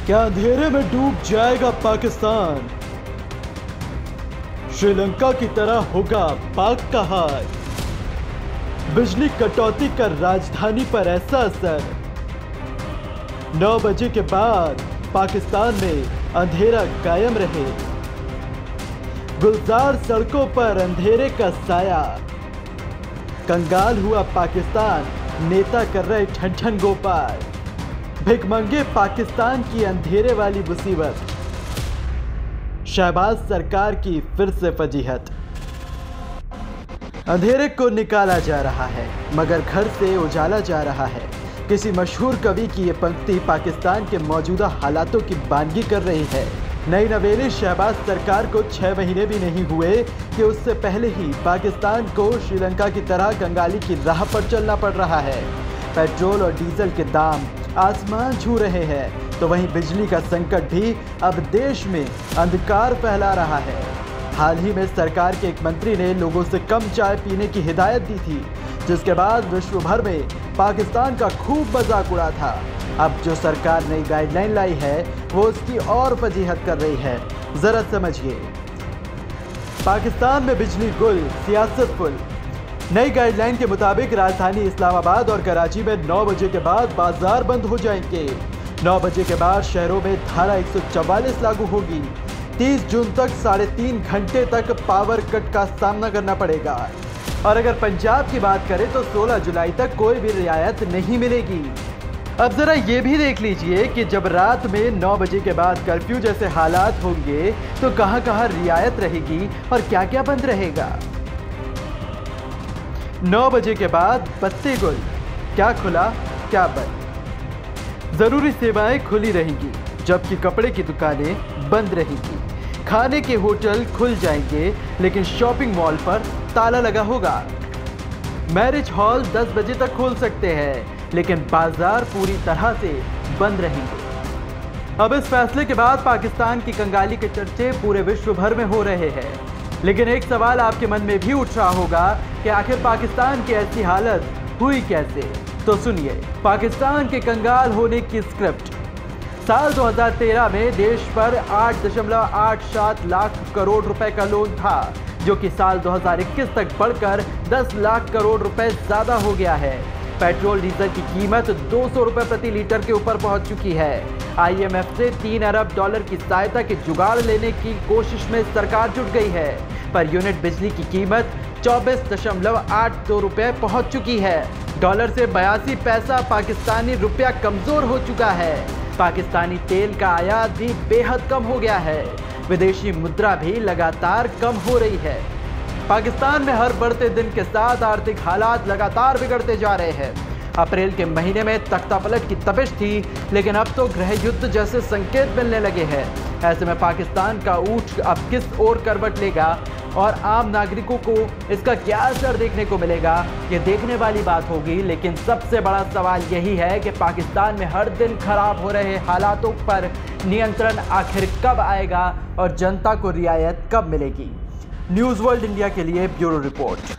क्या अंधेरे में डूब जाएगा पाकिस्तान? श्रीलंका की तरह होगा पाक का हाल। बिजली कटौती का राजधानी पर ऐसा असर। 9 बजे के बाद पाकिस्तान में अंधेरा कायम रहे। गुलजार सड़कों पर अंधेरे का साया। कंगाल हुआ पाकिस्तान, नेता कर रहे ठन ठन गोपाल। भिखमंगे पाकिस्तान की अंधेरे वाली मुसीबत। शहबाज सरकार की फिर से फजीहत। अंधेरे को निकाला जा रहा है मगर घर से उजाला जा रहा है। किसी मशहूर कवि की ये पंक्ति पाकिस्तान के मौजूदा हालातों की बानगी कर रही है। नई नवेली शहबाज सरकार को 6 महीने भी नहीं हुए कि उससे पहले ही पाकिस्तान को श्रीलंका की तरह कंगाली की राह पर चलना पड़ रहा है। पेट्रोल और डीजल के दाम आसमान छू रहे हैं तो वहीं बिजली का संकट भी अब देश में अंधकार फैला रहा है। हाल ही में सरकार के एक मंत्री ने लोगों से कम चाय पीने की हिदायत दी थी, जिसके बाद विश्व भर में पाकिस्तान का खूब मजाक उड़ा था। अब जो सरकार नई गाइडलाइन लाई है वो उसकी और फजीहत कर रही है। जरा समझिए। पाकिस्तान में बिजली गुल, सियासत फुल। नई गाइडलाइन के मुताबिक राजधानी इस्लामाबाद और कराची में 9 बजे के बाद बाजार बंद हो जाएंगे। 9 बजे के बाद शहरों में धारा 144 लागू होगी। 30 जून तक 3.5 घंटे तक पावर कट का सामना करना पड़ेगा। और अगर पंजाब की बात करें तो 16 जुलाई तक कोई भी रियायत नहीं मिलेगी। अब जरा ये भी देख लीजिए कि जब रात में 9 बजे के बाद कर्फ्यू जैसे हालात होंगे तो कहां कहां रियायत रहेगी और क्या क्या बंद रहेगा। 9 बजे के बाद बत्ती गुल, क्या खुला क्या बंद। जरूरी सेवाएं खुली रहेंगी जबकि कपड़े की दुकानें बंद रहेंगी। खाने के होटल खुल जाएंगे लेकिन शॉपिंग मॉल पर ताला लगा होगा। मैरिज हॉल 10 बजे तक खोल सकते हैं लेकिन बाजार पूरी तरह से बंद रहेंगे। अब इस फैसले के बाद पाकिस्तान की कंगाली के चर्चे पूरे विश्व भर में हो रहे हैं। लेकिन एक सवाल आपके मन में भी उठ रहा होगा कि आखिर पाकिस्तान की ऐसी हालत हुई कैसे। तो सुनिए पाकिस्तान के कंगाल होने की स्क्रिप्ट। साल 2013 में देश पर 8.87 लाख करोड़ रुपए का लोन था, जो कि साल 2021 तक बढ़कर 10 लाख करोड़ रुपए ज्यादा हो गया है। पेट्रोल डीजल की कीमत 200 रुपए प्रति लीटर के ऊपर पहुंच चुकी है। IMF से 3 अरब डॉलर की सहायता के जुगाड़ लेने की कोशिश में सरकार जुट गई है। पर यूनिट बिजली की कीमत 24.82 रुपए पहुंच चुकी है। डॉलर से 82 पैसा पाकिस्तानी रुपया कमजोर हो चुका है। पाकिस्तानी तेल का आयात भी बेहद कम हो गया है। विदेशी मुद्रा भी लगातार कम हो रही है। पाकिस्तान में हर बढ़ते दिन के साथ आर्थिक हालात लगातार बिगड़ते जा रहे हैं। अप्रैल के महीने में तख्तापलट की तपिश थी लेकिन अब तो गृह युद्ध जैसे संकेत मिलने लगे हैं। ऐसे में पाकिस्तान का ऊँट अब किस ओर करवट लेगा और आम नागरिकों को इसका क्या असर देखने को मिलेगा, ये देखने वाली बात होगी। लेकिन सबसे बड़ा सवाल यही है कि पाकिस्तान में हर दिन खराब हो रहे हालातों पर नियंत्रण आखिर कब आएगा और जनता को रियायत कब मिलेगी। न्यूज़ वर्ल्ड इंडिया के लिए ब्यूरो रिपोर्ट।